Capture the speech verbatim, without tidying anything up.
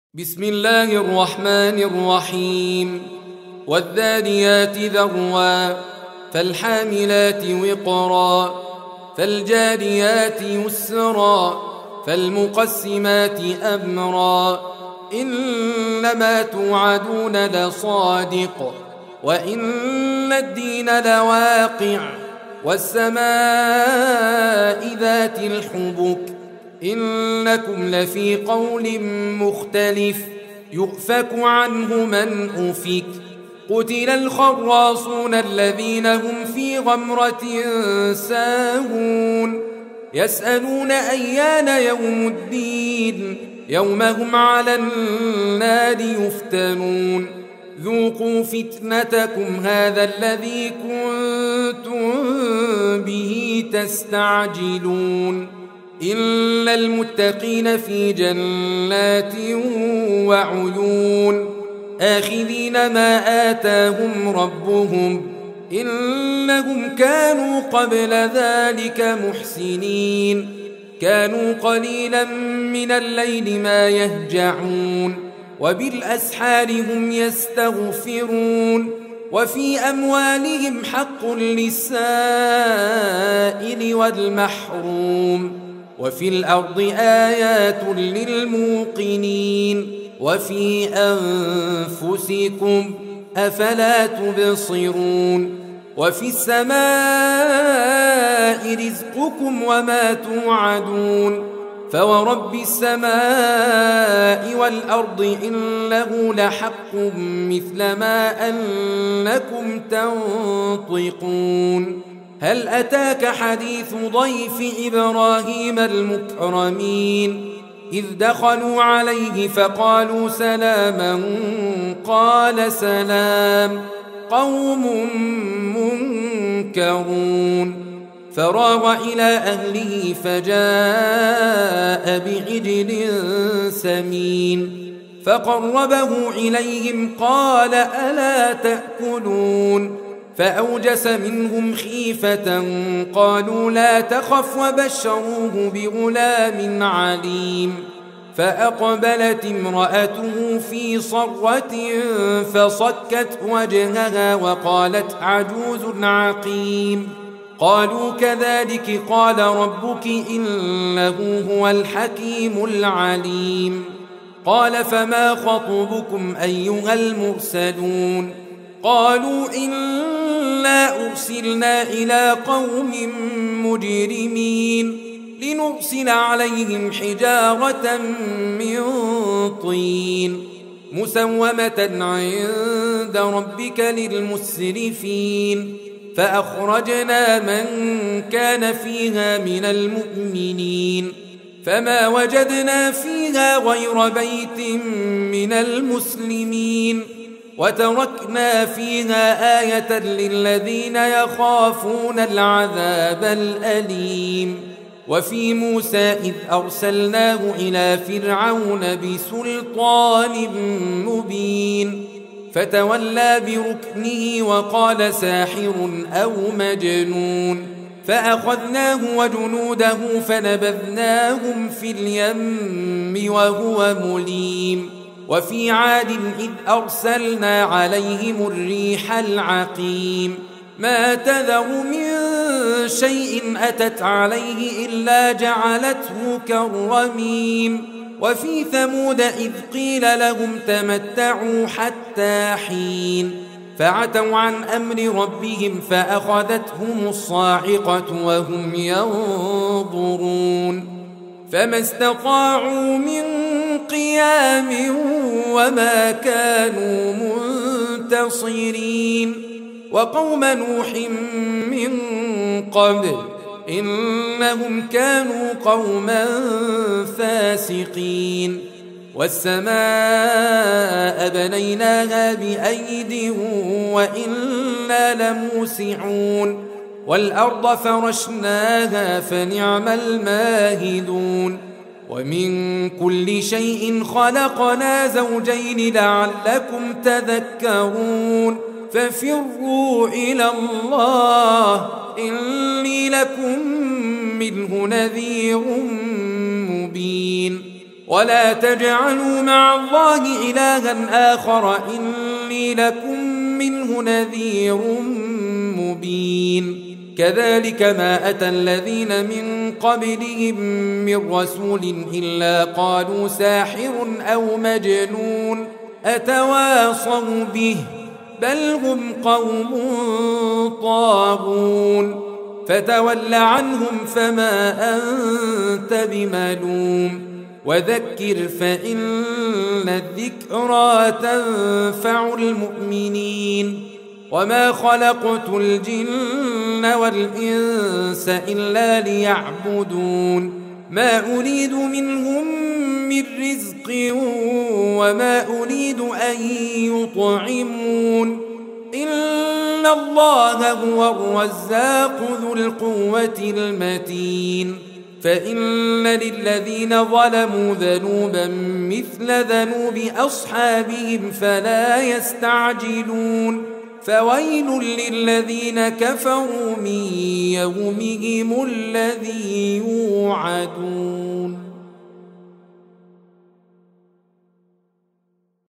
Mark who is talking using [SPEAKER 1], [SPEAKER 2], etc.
[SPEAKER 1] بسم الله الرحمن الرحيم والذاريات ذروا فالحاملات وقرا فالجاريات يسرا فالمقسمات أمرا إنما توعدون لصادق وإن الدين لواقع والسماء ذات الحبك إنكم لفي قول مختلف يؤفك عنه من أفك قتل الخراصون الذين هم في غمرة ساهون يسألون أيان يوم الدين يوم هم على النار يفتنون ذوقوا فتنتكم هذا الذي كنتم به تستعجلون إن المتقين في جنات وعيون آخذين ما آتاهم ربهم إنهم كانوا قبل ذلك محسنين كانوا قليلا من الليل ما يهجعون وبالأسحار هم يستغفرون وفي أموالهم حق للسائل والمحروم وفي الأرض آيات للموقنين وفي أنفسكم أفلا تبصرون وفي السماء رزقكم وما توعدون فورب السماء والأرض إنه لحق مثل ما أنكم تنطقون هل أتاك حديث ضيف إبراهيم المكرمين إذ دخلوا عليه فقالوا سلاما قال سلام قوم منكرون فراغ إلى أهله فجاء بعجل سمين فقربه إليهم قال ألا تأكلون فأوجس منهم خيفة قالوا لا تخف وبشروه بغلام عليم فأقبلت امرأته في صرة فصكت وجهها وقالت عجوز عقيم قالوا كذلك قال ربك إنه هو الحكيم العليم قال فما خطبكم أيها المرسلون قالوا إنا أرسلنا إلى قوم مجرمين لنرسل عليهم حجارة من طين مسومة عند ربك للمسرفين فأخرجنا من كان فيها من المؤمنين فما وجدنا فيها غير بيت من المسلمين وتركنا فيها آية للذين يخافون العذاب الأليم وفي موسى إذ أرسلناه إلى فرعون بسلطان مبين فتولى بركنه وقال ساحر أو مجنون فأخذناه وجنوده فنبذناهم في اليم وهو مليم وفي عاد إذ أرسلنا عليهم الريح العقيم ما تذر من شيء أتت عليه إلا جعلته كالرميم وفي ثمود إذ قيل لهم تمتعوا حتى حين فعتوا عن أمر ربهم فأخذتهم الصاعقة وهم ينظرون فما استطاعوا من قيام وما كانوا منتصرين وقوم نوح من قبل إنهم كانوا قوما فاسقين والسماء بنيناها بأيد وإنا لموسعون والأرض فرشناها فنعم الماهدون ومن كل شيء خلقنا زوجين لعلكم تذكرون ففروا إلى الله إني لكم منه نذير مبين ولا تجعلوا مع الله إلها آخر إني لكم منه نذير مبين كذلك ما أتى الذين من قبلهم من رسول إلا قالوا ساحر أو مجنون أتواصوا به بل هم قوم طاغون فتول عنهم فما أنت بملوم وذكر فإن الذكرى تنفع المؤمنين وما خلقت الجن والإنس إلا ليعبدون ما أريد منهم من رزق وما أريد أن يطعمون إن الله هو الرزاق ذو القوة المتين فإن للذين ظلموا ذنوبا مثل ذنوب أصحابهم فلا يستعجلون فويل للذين كفروا من يومهم الذي يوعدون.